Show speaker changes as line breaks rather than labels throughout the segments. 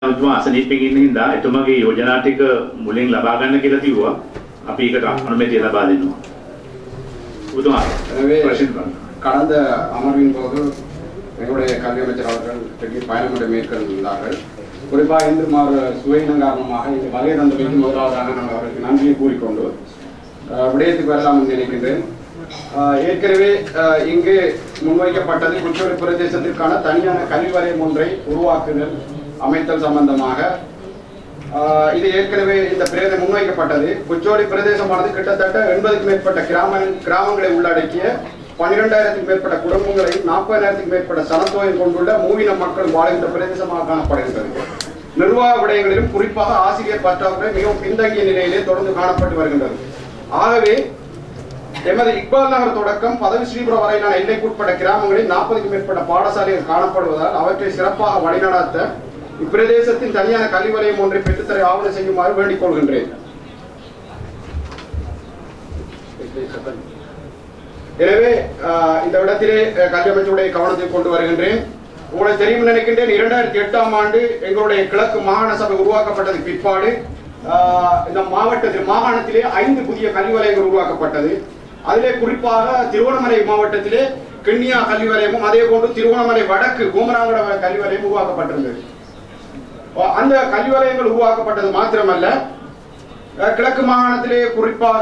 අසනීපෙන් ඉන්න හින්දා එතුමගේ යෝජනා ටික මුලින් ලබා ගන්න කියලා කිව්වා. අපි ඒකට අනුමැතිය ලබා දෙනවා.
கடந்த அமர்வின் போது எங்களுடைய கல்வி அமைச்சர் அவர்கள் பயணமுறை மேற்கொண்டிருந்தார்கள். குறிப்பாக இந்து மாறு சுவையினம் காரணமாக இந்த வலைய தந்தமைக்கு முதலாவதாக நாங்கள் அவர்களுக்கு நன்றியை கூறிக்கொண்டு விடயத்துக்கு வரலாம் என்று நினைக்கின்றேன். ஏற்கனவே இங்கு முன்வைக்கப்பட்டது குச்சோலி பிரதேசத்திற்கான தனியான கல்வி வலயம் ஒன்றை உருவாக்குதல் அமைத்தல் சம்பந்தமாக இது ஏற்கனவே இந்த பிரேதம் முன்வைக்கப்பட்டது. குச்சோலி பிரதேசமானது கிட்டத்தட்ட 80க்கும் மேற்பட்ட கிராமங்களை உள்ளடக்கிய 12,000க்கும் மேற்பட்ட குடும்பங்களையும் 40,000க்கும் மேற்பட்ட சனத்தொகையும் கொண்டுள்ள மூவின மக்கள் வாழ்கின்ற பிரதேசமாக காணப்படுகின்றது. நிர்வாக விடயங்களிலும் குறிப்பாக ஆசிரியர் பற்றாக்குறை மிகவும் பின்தங்கிய நிலையிலே தொடர்ந்து காணப்பட்டு வருகின்றது. ஆகவே எமது இக்பால் நகர் தொடக்கம் பதவி ஸ்ரீபுரம் வரையிலான எல்லைக்குட்பட்ட கிராமங்களில் 40க்கும் மேற்பட்ட பாடசாலைகள் காணப்படுவதால் அவற்றை சிறப்பாக வழிநடாத்த இப்பிரதேசத்தின் தனியான கல்வி வலயம் ஒன்றை பெற்றுத்தர ஆவணம் செய்யுமாறு வேண்டிக் கொள்கின்றேன். எனவே இந்த இடத்திலே கல்வி அமைச்சருடைய கவனத்தை கொண்டு வருகின்றேன். உங்களுக்கு தெரியும் நினைக்கின்றேன், 2008ஆம் ஆண்டு எங்களுடைய கிழக்கு மாகாண சபை உருவாக்கப்பட்டது பிற்பாடு இந்த மாகாணத்திலே 5 புதிய கல்வி வலயங்கள் உருவாக்கப்பட்டது. அதிலே குறிப்பாக திருவண்ணாமலை மாவட்டத்திலே கிண்ணியா கல்வி வலயமும் அதே போன்று திருவண்ணாமலை வடக்கு கோமராங்கட கல்வி வலயம் உருவாக்கப்பட்டிருந்தது. அந்த கல்வி வலயங்கள் உருவாக்கப்பட்டது மாத்திரமல்ல, கிழக்கு மாகாணத்திலே குறிப்பாக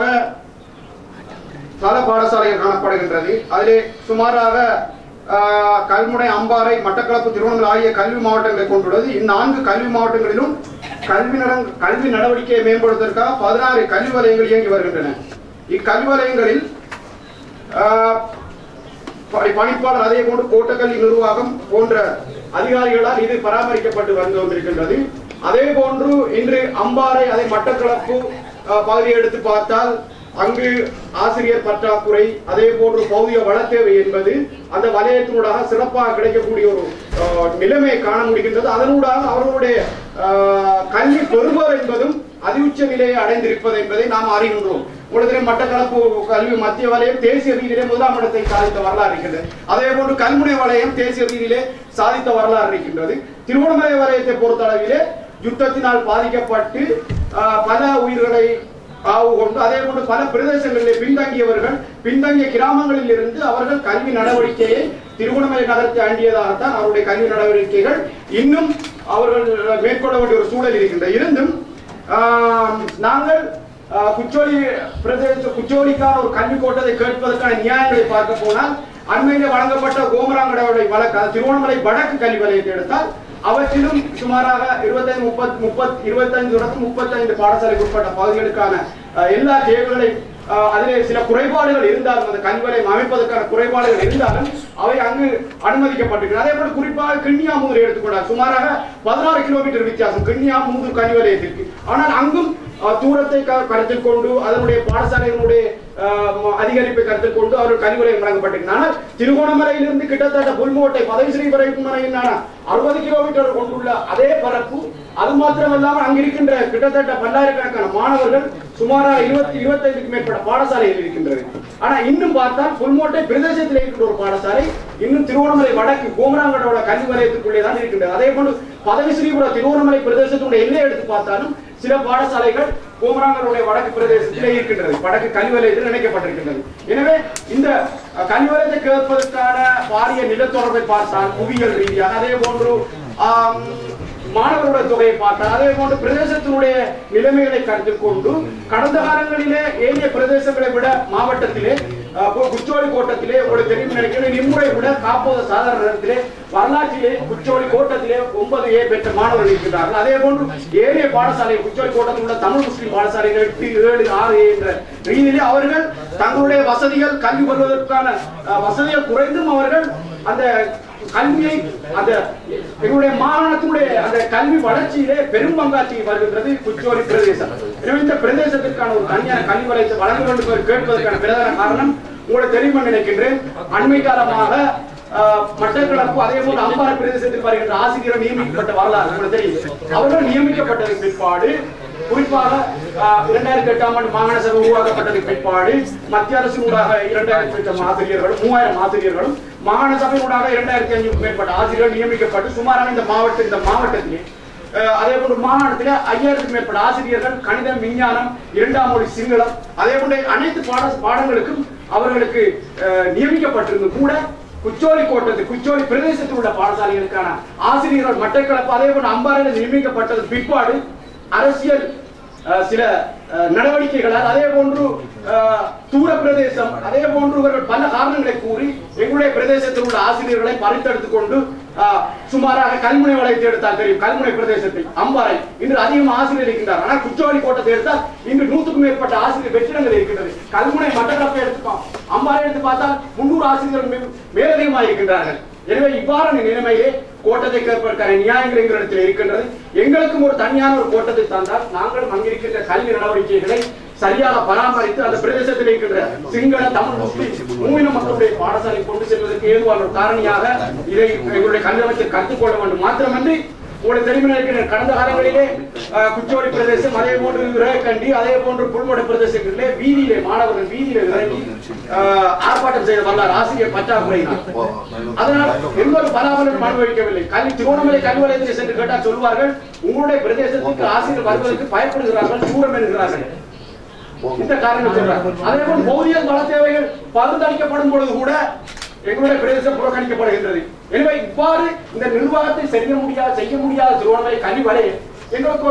பல பாடசாலைகள் காணப்படுகின்றது. அதிலே சுமாராக கல்முனை, அம்பாறை, மட்டக்களப்பு, திருவண்ணாமலை ஆகிய கல்வி மாவட்டங்களை கொண்டுள்ளது. இந்த 4 கல்வி மாவட்டங்களிலும் கல்வி நடவடிக்கையை மேம்படுத்துவதற்காக 16 கல்வி வலயங்கள் இயங்கி வருகின்றன. இக்கல்வி வலயங்களில் பணிப்பாளர் அதே போன்று கோட்டக்கல்வி நிர்வாகம் போன்ற அதிகாரிகளால் இது பராமரிக்கப்பட்டு வந்து கொண்டிருக்கின்றது. அதே போன்று இன்று அம்பாறை அதை மட்டக்களப்பு பகுதியை எடுத்து பார்த்தால் அங்கு ஆசிரியர் பற்றாக்குறை அதே போன்று பௌதிக வளத்தேவை என்பது அந்த வலயத்தினூடாக சிறப்பாக கிடைக்கக்கூடிய ஒரு நிலைமையை காண முடிகின்றது. அதனூடாக அவர்களுடைய கல்வி பெறுவர் என்பதும் அதிஉச்ச நிலையை அடைந்திருப்பது என்பதை நாம் அறிகின்றோம். உலகிலே மட்டக்களப்பு கல்வி மத்திய வலயம் தேசிய ரீதியிலே 1ஆம் இடத்தை சாதித்த வரலாறு இருக்கின்றது. அதே போன்று கல்முனை வலயம் தேசிய ரீதியிலே சாதித்த வரலாறு இருக்கின்றது. திருவண்ணாமலை வலயத்தை பொறுத்தளவிலே யுத்தத்தினால் பாதிக்கப்பட்டு பல உயிர்களை காவு கொண்டு அதே போன்று பல பிரதேசங்களிலே பின்தங்கிய கிராமங்களில் இருந்து அவர்கள் கல்வி நடவடிக்கையை திருவண்ணாமலை நகரத்தை அண்டியதாகத்தான் அவருடைய கல்வி நடவடிக்கைகள் இன்னும் அவர்கள் மேற்கொள்ள வேண்டிய ஒரு சூழல் இருக்கின்றது. இருந்தும் நாங்கள் குச்சோலிக்கான ஒரு கல்வி கோட்டத்தை கேட்பதற்கான நியாயங்களை பார்க்க போனால் அண்மையிலே வழங்கப்பட்ட கோமராங்கடவுடைய வழக்கு திருவண்ணாமலை வடக்கு கல்வி வலயத்தை எடுத்தால் அவற்றிலும் சுமாராக 25 பாடசாலைக்கு உட்பட்ட பகுதிகளுக்கான எல்லா தேவைகளையும் அதிலே சில குறைபாடுகள் இருந்தாலும் அந்த கல்வி வலயம் அமைப்பதற்கான குறைபாடுகள் இருந்தாலும் அவை அங்கு அனுமதிக்கப்பட்டிருக்கிறது. அதே போல குறிப்பாக கிண்ணியாமூதரை எடுத்துக்கொண்டால் சுமாராக 16 கிலோமீட்டர் வித்தியாசம் கிண்ணியாமூதூர் கல்வி வலயத்திற்கு. ஆனால் அங்கும் தூரத்தை கருத்தில் கொண்டு அதனுடைய பாடசாலைகளுடைய அதிகரிப்பை கருத்தில் கொண்டு அவர்கள் கல்வி வலயம் வழங்கப்பட்டிருக்கிறார். திருகோணமலையிலிருந்து கிட்டத்தட்ட புல்மோட்டை பதவி ஸ்ரீபுரம் 60 கிலோமீட்டர் கொண்டுள்ள அதே பரப்பு. அது மாத்திரமல்லாமல் அங்கிருக்கின்ற கிட்டத்தட்ட பல்லாயிரக்கணக்கான மாணவர்கள் சுமாராக 25க்கும் மேற்பட்ட பாடசாலைகள் இருக்கின்றது. ஆனா இன்னும் பார்த்தால் புல்மோட்டை பிரதேசத்தில் இருக்கின்ற ஒரு பாடசாலை இன்னும் திருவண்ணாமலை வடக்கு கோமராங்கடோட கல்வி வலயத்துக்குள்ளே தான் இருக்கின்றது. அதே போன்று பதவி ஸ்ரீபுரம் திருவண்ணாமலை பிரதேசத்துடைய எல்லை எடுத்து பார்த்தாலும் சில பாடசாலைகள் கோமராங்கடோட வடக்கு பிரதேசத்திலே இருக்கின்றது, வடக்கு கல்வி வலயத்தில் இணைக்கப்பட்டிருக்கின்றது. எனவே இந்த கல்வி வலயத்தை கேட்பதற்கான பாரிய நிலத்தொடர்பை பார்த்தால் புவியியல் ரீதியாக அதே போன்று மாணவர்களுடைய தொகையை பார்த்தால் அதே போன்று பிரதேசத்தினுடைய நிலைமைகளை கருத்தில் கொண்டு கடந்த காலங்களிலே ஏனைய பிரதேசங்களை விட மாவட்டத்திலே குச்சோலி கோட்டத்திலே உங்களுக்கு தெரியும் நினைக்கிறேன் இம்முறை விட காப்போத சாதாரண நேரத்திலே வரலாற்றிலே குச்சோலி கோட்டத்திலே 9A பெற்ற மாணவர்கள் இருக்கிறார்கள். அதே போன்று ஏனைய பாடசாலை குச்சோலி கோட்டத்தில் உள்ள தமிழ் முஸ்லிம் பாடசாலைகள் 8, 7, 6 என்ற ரீதியிலே அவர்கள் தங்களுடைய வசதிகள் கல்வி பெறுவதற்கான வசதிகள் குறைந்தும் அவர்கள் அந்த கல்வியை அந்த எங்களுடைய மாகாணத்தினுடைய அந்த கல்வி வளர்ச்சியிலே பெரும் பங்காற்றி வருகின்றது குச்சோலி பிரதேசம். எனவே இந்த பிரதேசத்திற்கான ஒரு தனியான கல்வி வளர்ச்சி வழங்க வேண்டும் கேட்பதற்கான பிரதான காரணம் உங்களுக்கு தெரியும் நினைக்கின்றேன். அண்மை காலமாக மட்டக்களப்பு அதே போல அம்பாறை பிரதேசத்தில் வருகின்ற ஆசிரியர் நியமிக்கப்பட்ட வரலாறு உங்களுக்கு தெரியும். அவர்கள் நியமிக்கப்பட்டதன் பிற்பாடு குறிப்பாக 2008ஆம் ஆண்டு மாகாண சபை உருவாக்கப்பட்டதற்கு பிற்பாடு மத்திய அரசினூடாக 2000 ஆசிரியர்களும் 3000 ஆசிரியர்களும் மாகாண சபையினூடாக 2500க்கும் மேற்பட்ட ஆசிரியர்கள் நியமிக்கப்பட்டு சுமாரான இந்த மாவட்டத்திலே அதே போன்று மாகாணத்தில் 5000க்கும் மேற்பட்ட ஆசிரியர்கள் கணிதம், விஞ்ஞானம், 2ஆம் மொழி சிங்களம், அதே போன்ற அனைத்து பாடங்களுக்கும் அவர்களுக்கு நியமிக்கப்பட்டிருந்தும் கூட குச்சோலி பிரதேசத்தில் உள்ள பாடசாலைகளுக்கான ஆசிரியர்கள் மட்டக்களப்பு அதே போன்று அம்பாறையில் நியமிக்கப்பட்டது பிற்பாடு அரசியல் சில நடவடிக்கைகளால் அதே போன்று தூர பிரதேசம் அதே போன்று இவர்கள் பல காரணங்களை கூறி எங்களுடைய பிரதேசத்தில் உள்ள ஆசிரியர்களை பறித்தெடுத்துக் கொண்டு சுமாராக கல்முனை வளையத்தை எடுத்தால் தெரியும். கல்முனை பிரதேசத்தில் அம்பாறை இன்று அதிகம் ஆசிரியர் இருக்கின்றார். ஆனால் குச்சோலி கோட்டத்தை எடுத்தால் இன்று 100க்கும் மேற்பட்ட ஆசிரியர் வெற்றிடங்கள் இருக்கின்றது. கல்முனை மட்டக்களப்பை எடுத்துப்போம், அம்பாறை எடுத்து பார்த்தால் 300 ஆசிரியர்கள் மேலதிகமாக இருக்கின்றார்கள். எனவே இவ்வாறான நிலைமையிலே கோட்டத்தை கேட்பதற்கான நியாயங்கள் எங்களிடத்தில் இருக்கின்றது. எங்களுக்கும் ஒரு தனியான ஒரு கோட்டத்தை தந்தால் நாங்களும் அங்கிருக்கின்ற கல்வி நடவடிக்கைகளை சரியாக பராமரித்து அந்த பிரதேசத்தில் இருக்கின்ற சிங்கள, தமிழ், முஸ்லிம் மூவின மக்களுடைய பாடசாலை கொண்டு செல்வதற்கு ஏதுவான ஒரு காரணியாக இதை எங்களுடைய கல்வி அமைச்சர் கற்றுக்கொள்ள வேண்டும். மாத்திரமன்றி உங்களுக்கு தெரியும், கடந்த காலங்களிலே குச்சோலி பிரதேசம் அதே போன்று விரகண்டி அதே போன்று புல்மோட பிரதேசங்களிலே வீதியிலே மாணவர்கள் வீதியிலே இறங்கி ஆர்ப்பாட்டம் செய்த வரலாறு ஆசிரியர் பற்றாக்குறையினால். அதனால் எந்த ஒரு பலாபலனும் அனுபவிக்கவில்லை. திருவண்ணாமலை கல்வி வலயத்தில் சென்று கேட்டால் சொல்வார்கள், உங்களுடைய பிரதேசத்துக்கு ஆசிரியர் வருவதற்கு பயப்படுகிறார்கள், தூரம் என்கிறார்கள். இந்த காரணம் சொல்றாங்க. அதே போல் போதிய வள தேவைகள் பகிர்ந்தளிக்கப்படும் பொழுது கூட எங்களுடைய பிரதேசம் புறக்கணிக்கப்படுகின்றது. எனவே இவ்வாறு இந்த நிர்வாகத்தை செய்ய முடியாத திருவண்ணாமலை கல்வி வலயம் எங்களுக்கு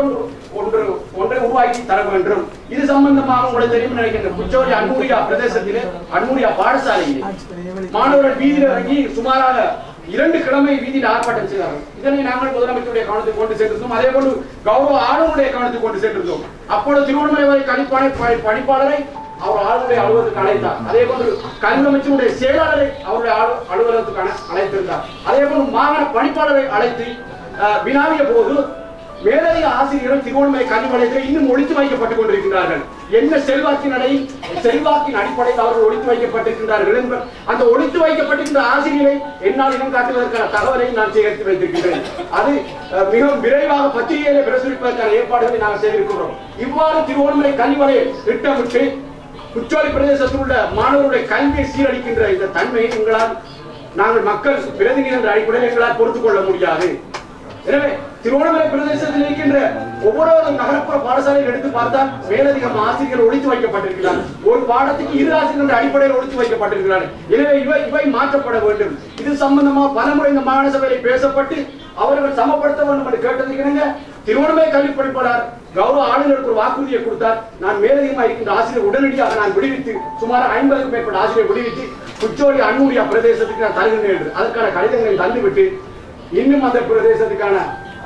ஒன்றை உருவாக்கி தர வேண்டும். இது சம்பந்தமாக உங்களுக்கு தெரியும் நினைக்கின்ற குச்சோலி அன்மூரியா பிரதேசத்திலே அன்மூரியா பாடசாலையிலே மாணவர்கள் வீதியில் இறங்கி சுமாராக 2 கிழமை வீதியில் ஆர்ப்பாட்டம் செய்தார்கள். இதனை நாங்கள் முதலமைச்சருடைய கவனத்துக்கு கொண்டு சென்றிருந்தோம். அதே போன்று கௌரவ ஆளுநருடைய கவனத்துக்கு கொண்டு சென்றிருந்தோம். அப்பொழுது திருவண்ணாமலை வரை பணிப்பாளரை அவர் ஆளுநருடைய அலுவலகத்துக்கு அழைத்தார். அதே போன்று கல்வி அமைச்சருடைய செயலாளரை அவருடைய அலுவலகத்துக்கு அழைத்திருந்தார். அதே போன்று மாகாண பணிப்பாளரை அழைத்து வினாவிய போது மேலதிக ஆசிரியர்கள் திருவண்ணாமலை கல்வி வலயத்தில் இன்னும் ஒழித்து வைக்கப்பட்டுக் கொண்டிருக்கிறார்கள். என்ன செல்வாக்கின் அடிப்படையில் அவர்கள் ஒழித்து வைக்கப்பட்டிருக்கிறார்கள் என்பது அந்த ஒழித்து வைக்கப்பட்டிருக்கின்ற ஆசிரியரை என்னால் இனம் காட்டுவதற்கான தகவலை நான் சேகரித்து வைத்திருக்கின்றேன். அது மிகவும் விரைவாக பத்திரிகையிலே பிரசுரிப்பதற்கான ஏற்பாடுகளை நாங்கள் செய்திருக்கிறோம். இவ்வாறு திருவண்ணாமலை கல்வி வலயம் திட்டமிட்டு குச்சோலி பிரதேசத்தில் உள்ள மாணவர்களுடைய கல்வியை சீரழிக்கின்ற இந்த தன்மையை நாங்கள் மக்கள் பிரதிநிதி என்ற அடிப்படையில் எங்களால் பொறுத்துக் கொள்ள முடியாது. எனவே திருவண்ணாமலை பிரதேசத்தில் இருக்கின்ற ஒவ்வொரு நகர்ப்புற பாடசாலையில் எடுத்து பார்த்தால் மேலதிகம் ஆசிரியர்கள் ஒழித்து வைக்கப்பட்டிருக்கிறார். ஒரு பாடத்துக்கு 2 ஆசிரியர்கள் அடிப்படையில் ஒழித்து வைக்கப்பட்டிருக்கிறார். எனவே இவை மாற்றப்பட வேண்டும். இது சம்பந்தமாக பலமுறை இந்த மாகாண சபையில் பேசப்பட்டு அவர்கள் சமப்படுத்த வேண்டும் என்று கேட்டதுக்கு திருவண்ணாமலை கல்வி பணிப்பாளர் கௌரவ ஆளுநருக்கு ஒரு வாக்குறுதியை கொடுத்தார். நான் மேலதிகமாக இருக்கின்ற ஆசிரியர் உடனடியாக நான் விடுவித்து சுமார் 50க்கும் மேற்பட்ட ஆசிரியர் விடுவித்து குச்சோலி அன்மூரியா பிரதேசத்துக்கு நான் தருகின்றேன் என்று அதற்கான கடிதங்களை தந்துவிட்டு இன்னும் அந்த பிரதேசத்துக்கான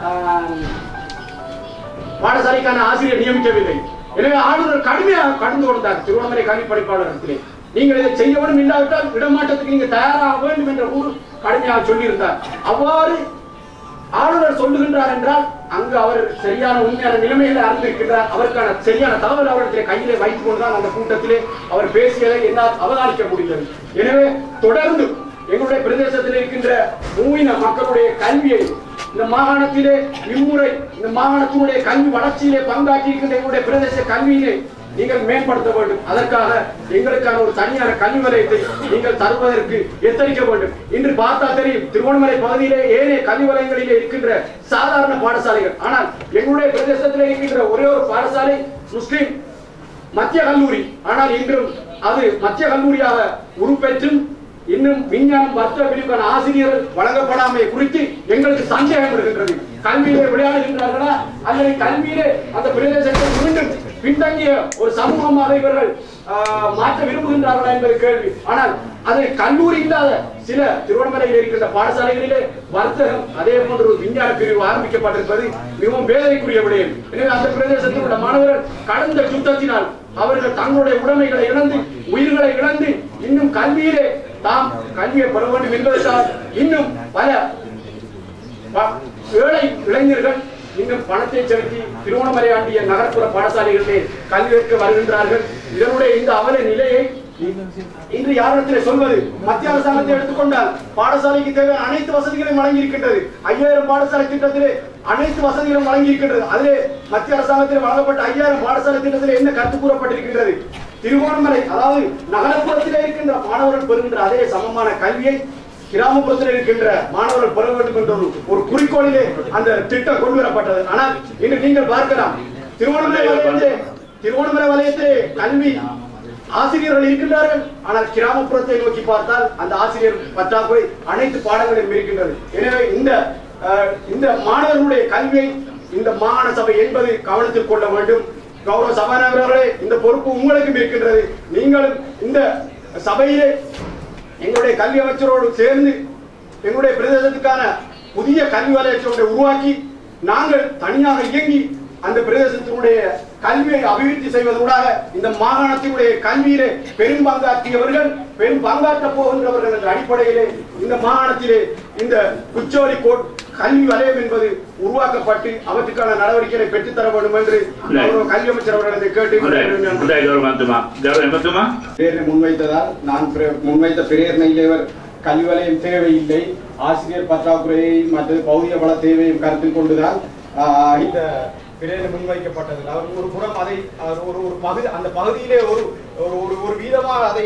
பாடசாலைக்கான ஆசிரியர் நியமிக்கவில்லை. எனவே ஆளுநர் கடுமையாக கடந்து கொண்டார் திருவண்ணாமலை கல்வி பணிப்பாளரிடத்திலே. நீங்கள் இதை செய்யவும் இல்லாவிட்டால் இடமாற்றத்துக்கு நீங்க தயாராக வேண்டும் என்ற ஊர் கடுமையாக சொல்லியிருந்தார். அவ்வாறு ஆளுநர் சொல்லுகின்றார் என்றால் அங்கு அவர் சரியான உண்மையான நிலைமைகளை அறிந்திருக்கின்றார். அவருக்கான சரியான தகவல் அவரிடத்திலே கையிலே வைத்துக் கொண்டுதான் அந்த கூட்டத்திலே அவர் பேசியதை என்னால் அவதானிக்க முடிந்தது. எனவே தொடர்ந்து எங்களுடைய பிரதேசத்தில் இருக்கின்ற மூவின மக்களுடைய கல்வியை இந்த மாகாணத்திலே இம்முறை இந்த மாகாணத்தினுடைய கல்வி வளர்ச்சியிலே பங்காற்றி இருக்கின்ற எங்களுடைய பிரதேச கல்வியிலே நீங்கள் மேம்படுத்த வேண்டும். அதற்காக எங்களுக்கான ஒரு தனியான கல்வி வலயத்தை நீங்கள் தருவதற்கு எத்தனிக்க வேண்டும். இன்று பார்த்தா தெரியும், திருவண்ணாமலை பகுதியிலே ஏனைய கல்வி வலயங்களிலே இருக்கின்ற சாதாரண பாடசாலைகள். ஆனால் எங்களுடைய பிரதேசத்திலே இருக்கின்ற ஒரே ஒரு பாடசாலை முஸ்லிம் மத்திய கல்லூரி. ஆனால் இன்றும் அது மத்திய கல்லூரியாக உருப்பெற்றும் இன்னும் விஞ்ஞானம் வர்த்தக பிரிவுக்கான ஆசிரியர்கள் வழங்கப்படாமை குறித்து எங்களுக்கு சந்தேகம் இருக்கின்றது. கல்வியிலே விளையாடுகின்றார்களா அல்லது கல்வியிலே அந்த பிரதேசத்தை மீண்டும் பின்தங்கிய ஒரு சமூகமாக இவர்கள் மாற்ற விரும்புகின்றார்களா என்பது கேள்வி. ஆனால் அதை கல்லூரி இல்லாத சில திருவண்ணாமலையில் இருக்கின்ற பாடசாலைகளிலே வர்த்தகம் அதே போன்று விஞ்ஞான பிரிவு ஆரம்பிக்கப்பட்டிருப்பது மிகவும் வேதனைக்குரிய விடயம். எனவே அந்த பிரதேசத்தில் உள்ள மாணவர்கள் கடந்த யுத்தத்தினால் அவர்கள் தங்களுடைய உடைமைகளை இழந்து உயிர்களை இழந்து இன்னும் கல்வியிலே தாம் கல்வியை பெற வேண்டும் என்பதற்காக இன்னும் பல ஏழை இளைஞர்கள் இன்னும் பணத்தை செலுத்தி திருவண்ணாமலை ஆண்டிய நகர்ப்புற பாடசாலைகளிலே கல்வி கற்க வருகின்றார்கள். இதனுடைய இந்த அவல நிலையை இன்று யாரிடத்திலே சொல்வது? மத்திய அரசாங்கத்தை எடுத்துக்கொண்டால் பாடசாலைக்கு தேவையான அனைத்து வசதிகளையும் வழங்கி இருக்கின்றது. 5000 பாடசாலை திட்டத்திலே அனைத்து வசதிகளும் வழங்கி இருக்கின்றது. அதிலே மத்திய அரசாங்கத்தில் வழங்கப்பட்ட 5000 பாடசாலை திட்டத்திலே என்ன கருத்து கூறப்பட்டிருக்கின்றது? திருவண்ணாமலை அதாவது நகரப்புறத்திலே இருக்கின்ற மாணவர்கள் பெறுகின்ற அதே சமமான கல்வியை கிராமப்புறத்தில் இருக்கின்ற மாணவர்கள் பெற வேண்டும் என்ற ஒரு குறிக்கோளிலே அந்த திட்டம் கொண்டு வரப்பட்டது. ஆனால் இன்று நீங்கள் பார்க்கலாம் திருவண்ணாமலை வலயத்திலே கல்வி ஆசிரியர்கள் இருக்கின்றார்கள். ஆனால் கிராமப்புறத்தை நோக்கி பார்த்தால் அந்த ஆசிரியர் பற்றாக்குறை அனைத்து பாடங்களிலும் இருக்கின்றது. எனவே இந்த மாணவர்களுடைய கல்வியை இந்த மாகாண சபை என்பது கவனத்தில் கொள்ள வேண்டும். கௌரவ சபாநாயகர்களே, இந்த பொறுப்பு உங்களுக்கும் இருக்கின்றது. நீங்களும் இந்த சபையிலே எங்களுடைய கல்வி அமைச்சரோடு சேர்ந்து எங்களுடைய பிரதேசத்துக்கான புதிய கல்வி வலயத்தை உருவாக்கி நாங்கள் தனியாக இயங்கி அந்த பிரதேசத்தினுடைய கல்வியை அபிவிருத்தி செய்வதூடாக இந்த மாகாணத்தினுடைய கல்வியிலே பெரும் பங்காற்றியவர்கள் பெரும் பங்காற்றப் போகின்றவர்கள் என்ற அடிப்படையிலே இந்த மாகாணத்திலே இந்த குச்சோலி கல்வி வலயம் என்பது உருவாக்கப்பட்டு அவற்றுக்கான நடவடிக்கைகளை பெற்றுத்தர வேண்டும் என்று கல்வி அமைச்சர் அவர்களை கேட்டு முன்வைத்ததால் நான் முன்வைத்த பிரேரணையிலே கல்வி வலயம் தேவையில்லை, ஆசிரியர் பற்றாக்குறையை மற்ற பௌதிக வள தேவையும் கருத்தில் கொண்டுதான் இந்த பிரேரணை முன்வைக்கப்பட்டது. அவர் ஒரு புறம் அதை ஒரு பகுதி அந்த பகுதியிலே ஒரு வீதமாக அதை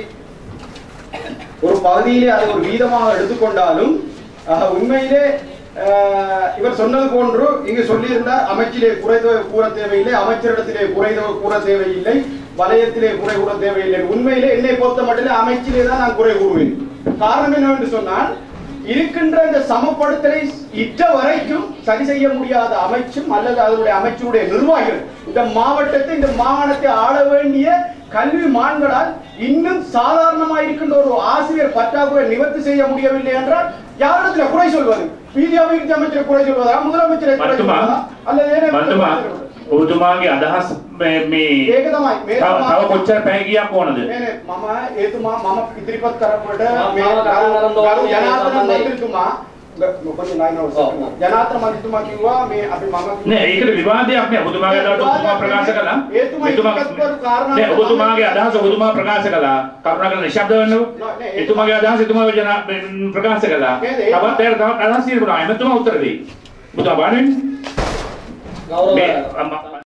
ஒரு வீதமாக எடுத்துக்கொண்டாலும் உண்மையிலே இவர் சொன்னது போன்று இங்கு சொல்லியிருந்த அமைச்சிலே குறை கூற தேவையில்லை, அமைச்சரிடத்திலே குறை கூற தேவையில்லை, வலயத்திலே குறை கூற தேவையில்லை. உண்மையிலே என்னை பொறுத்த மட்டும் அமைச்சிலே தான் நான் குறை கூறுவேன். காரணம் என்னவென்று சொன்னால் இருக்கின்ற இந்த சமப்படுத்தலை இற்ற வரைக்கும் சரி செய்ய முடியாத அமைச்சும் அல்லது அதனுடைய அமைச்சருடைய நிர்வாகிகள் இந்த மாவட்டத்தை இந்த மாகாணத்தை ஆள வேண்டிய கல்வி மான்களால் இன்னும் சாதாரணமாக இருக்கின்ற ஒரு ஆசிரியர் பற்றாக்குறை நிவர்த்தி செய்ய முடியவில்லை என்றால் யாரிடத்துல குறை சொல்வது? வீதி அபிவிருத்தி அமைச்சரை குறை சொல்வதா, முதலமைச்சரை குறை சொல்வதா, அல்லது
ඔබතුමාගේ අදහස් මේ
ඒක තමයි
තව කොච්චර පැය ගියක් ඕනද?
මම එතුමා මම ඉදිරිපත් කරපුවට මේ ගරු ජනාධිපති මන්ත්‍රීතුමා මොකද ජනාධිපති මන්ත්‍රීතුමා කිව්වා මේ අපි මම
නෑ ඒකට විවාදයක් නෑ. ඔබතුමාගේ අදහස ඔබතුමා ප්‍රකාශ කළා. නෑ ඔබතුමාගේ අදහස ඔබතුමා ප්‍රකාශ කළා. කරුණාකර නිශ්ශබ්ද වෙන්නකෝ. එතුමාගේ අදහස එතුමා ප්‍රකාශ කළා. තවත් අදහස් තියෙනවා. එතුමා උත්තර දෙයි. ඔබතුමා බලන්න.